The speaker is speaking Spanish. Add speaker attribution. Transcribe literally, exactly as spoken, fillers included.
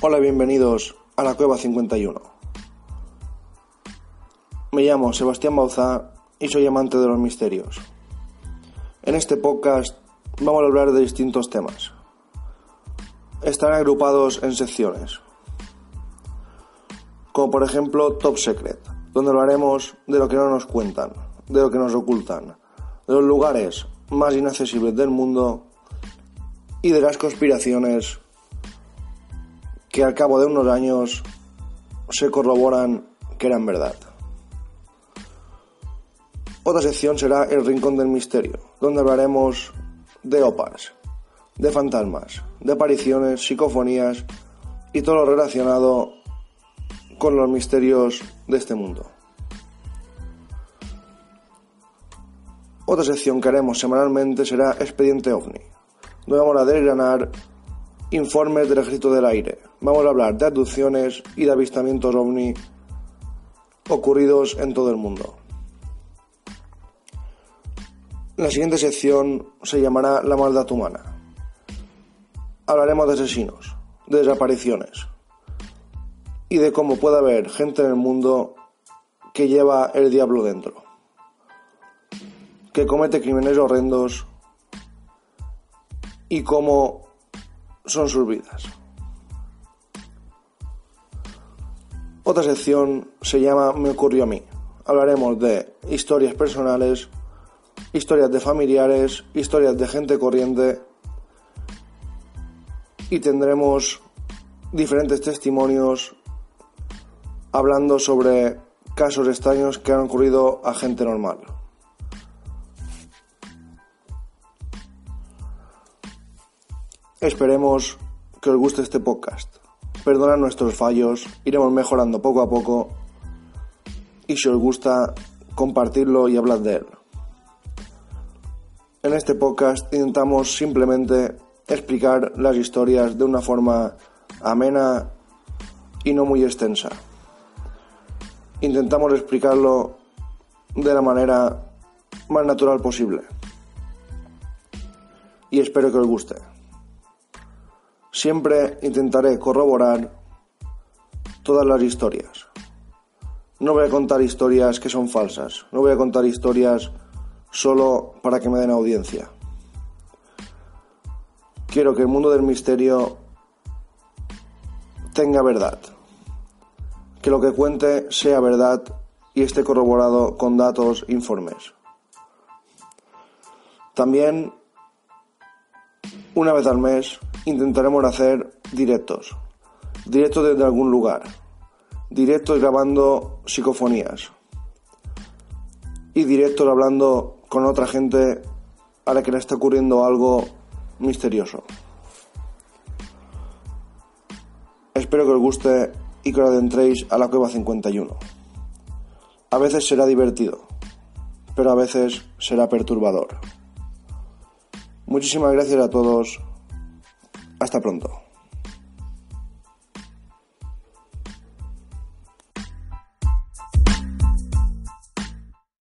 Speaker 1: Hola, bienvenidos a la Cueva cincuenta y uno. Me llamo Sebastián Bauzá y soy amante de los misterios. En este podcast vamos a hablar de distintos temas. Estarán agrupados en secciones, como por ejemplo Top Secret, donde hablaremos de lo que no nos cuentan, de lo que nos ocultan, de los lugares más inaccesibles del mundo y de las conspiraciones que al cabo de unos años se corroboran que eran verdad. Otra sección será el Rincón del Misterio, donde hablaremos de O P As, de fantasmas, de apariciones, psicofonías y todo lo relacionado con los misterios de este mundo. Otra sección que haremos semanalmente será Expediente OVNI, donde vamos a desgranar informes del Ejército del Aire. Vamos a hablar de abducciones y de avistamientos OVNI ocurridos en todo el mundo. La siguiente sección se llamará La maldad humana. Hablaremos de asesinos, de desapariciones y de cómo puede haber gente en el mundo que lleva el diablo dentro, que comete crímenes horrendos y cómo son sus vidas. Otra sección se llama Me ocurrió a mí. Hablaremos de historias personales, historias de familiares, historias de gente corriente y tendremos diferentes testimonios hablando sobre casos extraños que han ocurrido a gente normal. Esperemos que os guste este podcast. Perdonad nuestros fallos, iremos mejorando poco a poco y si os gusta, compartirlo y hablad de él. En este podcast intentamos simplemente explicar las historias de una forma amena y no muy extensa. Intentamos explicarlo de la manera más natural posible y espero que os guste. Siempre intentaré corroborar todas las historias. No voy a contar historias que son falsas. No voy a contar historias solo para que me den audiencia. Quiero que el mundo del misterio tenga verdad. Que lo que cuente sea verdad y esté corroborado con datos e informes. También, una vez al mes, intentaremos hacer directos, directos desde algún lugar, directos grabando psicofonías y directos hablando con otra gente a la que le está ocurriendo algo misterioso. Espero que os guste y que os adentréis a la Cueva cincuenta y uno. A veces será divertido, pero a veces será perturbador. Muchísimas gracias a todos. Hasta pronto.